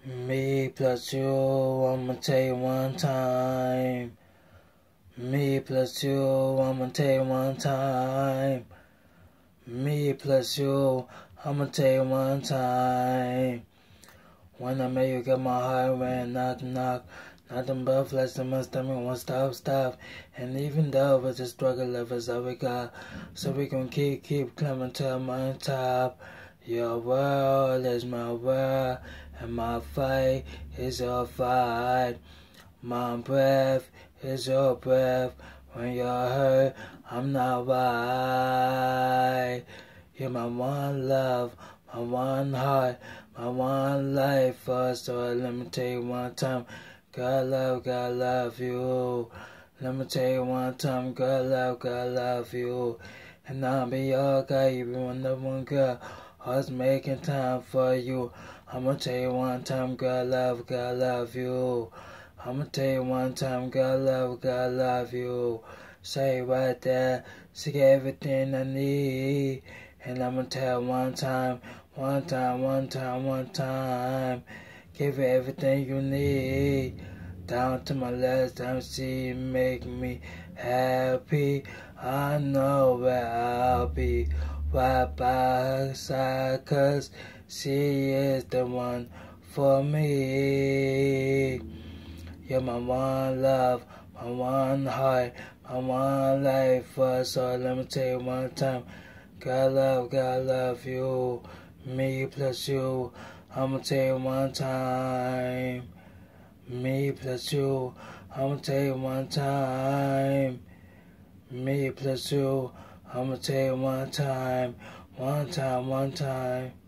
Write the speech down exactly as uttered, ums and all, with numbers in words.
Me plus you, I'ma tell you one time. Me plus you, I'ma tell you one time. Me plus you, I'ma tell you one time. When I met you, got my heart ran knock knock. Nothing but flesh in my stomach won't stop stop. And even though it's a struggle of us, all we got, so we gon' keep keep climbing to my top. Your world is my world, and my fight is your fight. My breath is your breath. When you're hurt, I'm not right. You're my one love, my one heart, my one life. So let me tell you one time, God love, God love you. Let me tell you one time, God love, God love you. And I'll be your guy, you be one of one girl. I was making time for you. I'ma tell you one time, God love, God love you. I'ma tell you one time, God love, God love you. Say right there, see everything I need. And I'ma tell one time, one time, one time, one time. Give you everything you need. Down to my last time, she make me happy. I know where I'll be, right by her side, cause she is the one for me. You're my one love, my one heart, my one life. So let me tell you one time, God love, God love you. Me plus you, I'ma tell you one time. Me plus you, I'ma tell you one time. Me plus you, I'ma tell you one time. One time, one time.